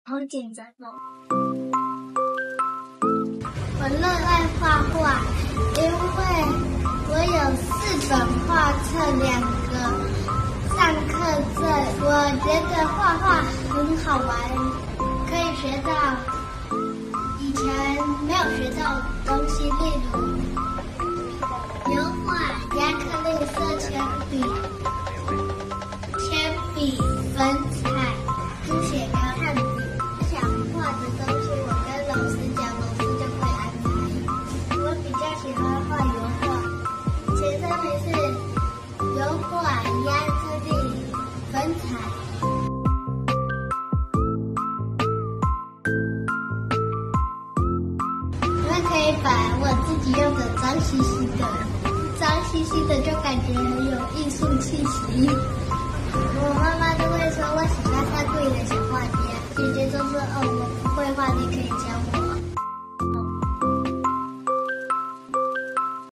好紧张哦。我热爱画画，因为我有4本画册，2个上课证。我觉得画画很好玩，可以学到以前没有学到的东西，例如油画、亚克力色铅笔、铅笔、粉彩、猪血糕、炭笔。想画的东西，我跟老师讲，老师就会安排。我比较喜欢画油画，前3名是油画、亚克力、粉彩。你们可以把我自己用的脏兮兮的，脏兮兮的就感觉很有艺术气息。我妈妈都会说我喜欢画贵的小画家，姐姐都说哦我不会画，你可以教我。